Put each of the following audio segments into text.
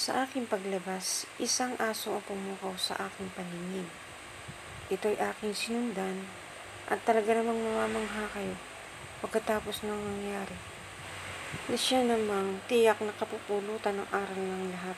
Sa aking paglabas, isang aso ang pumukaw sa aking paningin. Ito'y aking sinundan at talaga namang mamamangha kayo pagkatapos ng nangyari. Na siya namang tiyak na kapupulutan ng aral ng lahat.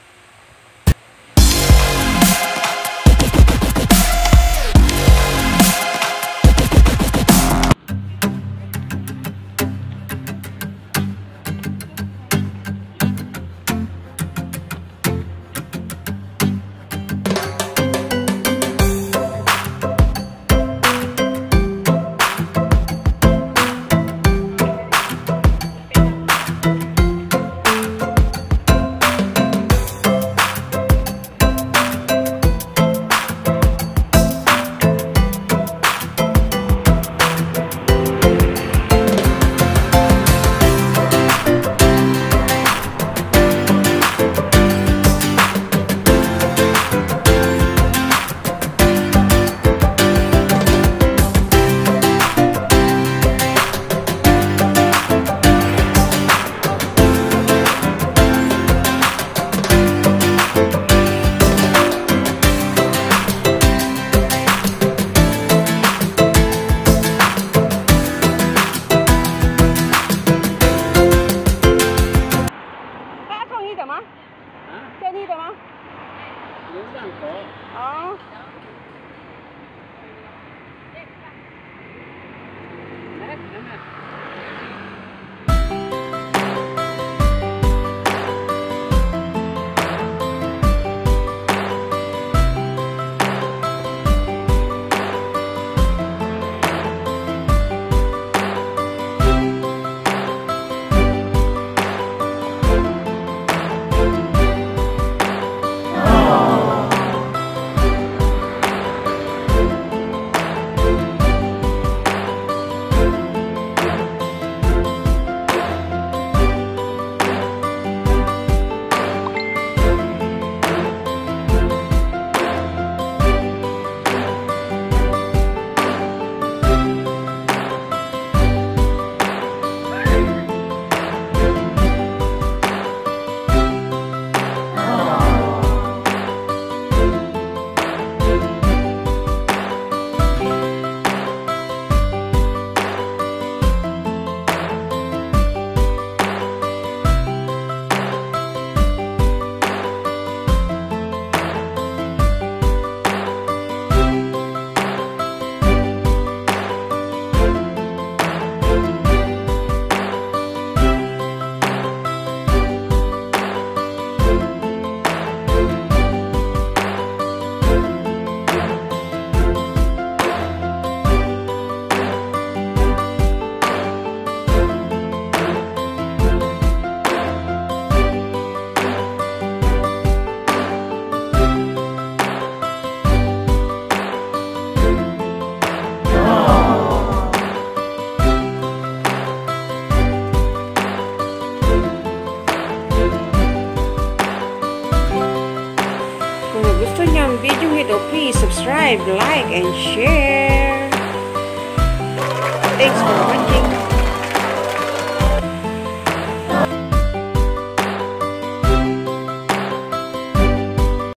Gusto niyo ang video ito, please subscribe, like, and share. Thanks for watching.